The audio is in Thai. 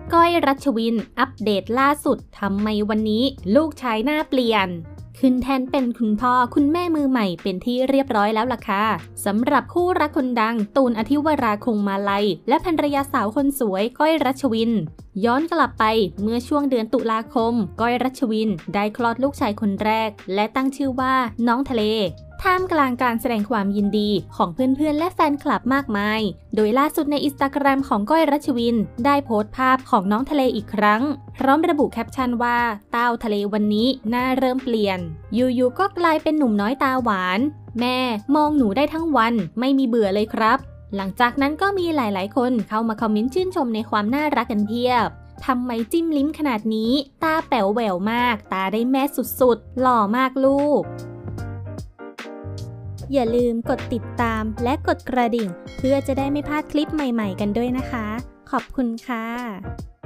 ก้อยรัชวินอัปเดตล่าสุดทำไมวันนี้ลูกชายหน้าเปลี่ยนขึ้นแทนเป็นคุณพ่อคุณแม่มือใหม่เป็นที่เรียบร้อยแล้วล่ะค่ะสำหรับคู่รักคนดังตูนอธิวราคงมาลัยและภรรยาสาวคนสวยก้อยรัชวินย้อนกลับไปเมื่อช่วงเดือนตุลาคมก้อยรัชวินได้คลอดลูกชายคนแรกและตั้งชื่อว่าน้องทะเลท่ามกลางการแสดงความยินดีของเพื่อนๆและแฟนคลับมากมายโดยล่าสุดในอินสตาแกรมของก้อยรัชวินได้โพสต์ภาพของน้องทะเลอีกครั้งพร้อมระบุแคปชั่นว่าเต้าทะเลวันนี้หน้าเริ่มเปลี่ยนอยู่ๆก็กลายเป็นหนุ่มน้อยตาหวานแม่มองหนูได้ทั้งวันไม่มีเบื่อเลยครับหลังจากนั้นก็มีหลายๆคนเข้ามาคอมเมนต์ชื่นชมในความน่ารักกันเพียบทำไมจิ้มลิ้มขนาดนี้ตาแป๋วแหววมากตาได้แม่สุดๆหล่อมากลูกอย่าลืมกดติดตามและกดกระดิ่งเพื่อจะได้ไม่พลาดคลิปใหม่ๆกันด้วยนะคะขอบคุณค่ะ